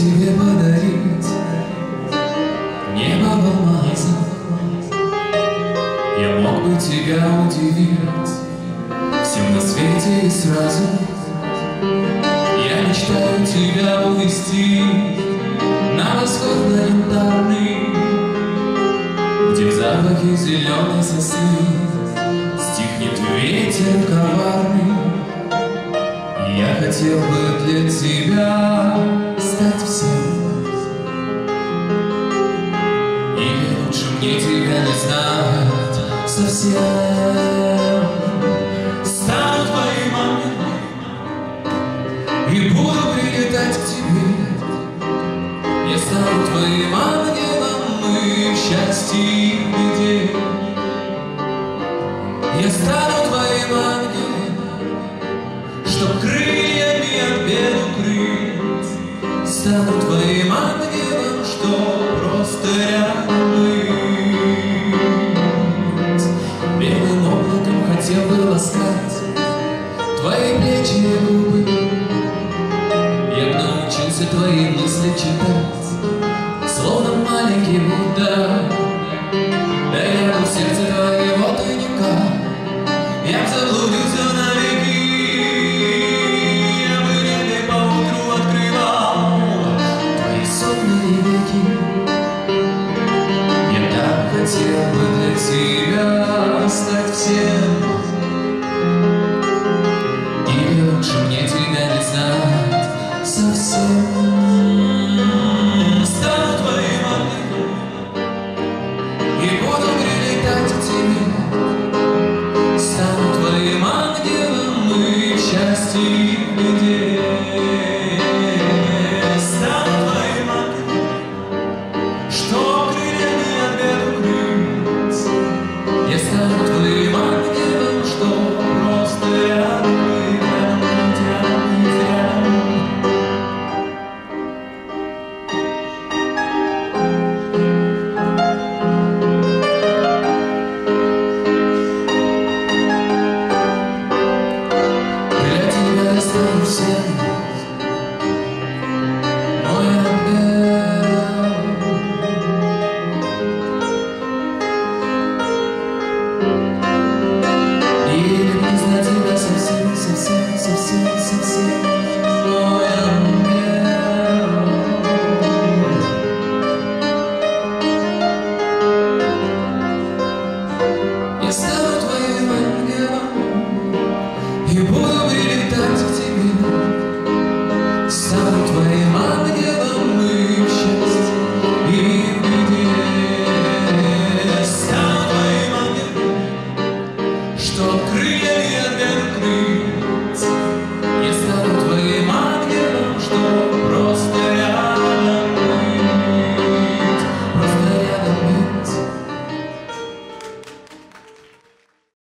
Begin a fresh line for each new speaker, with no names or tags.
тебе подарить небо в алмазах. Я мог бы тебя удивить всем на свете и сразу. Я мечтаю тебя увести на восход на янтарный, где в запахе зеленой сосны стихнет ветер коварный. И я хотел бы для тебя стать всем, или лучше мне тебя не знать совсем. Стану твоим ангелом и буду прилетать к тебе. Я стану твоим ангелом и в счастье и в беде. Я стану твоим ангелом, чтоб крыльями от бед укрыть. Стану твоим ангелом, чтоб просто рядом быть. Белым облаком хотел бы ласкать твои плечи и губы. Я б научился твои мысли читать, словно маленький Будда.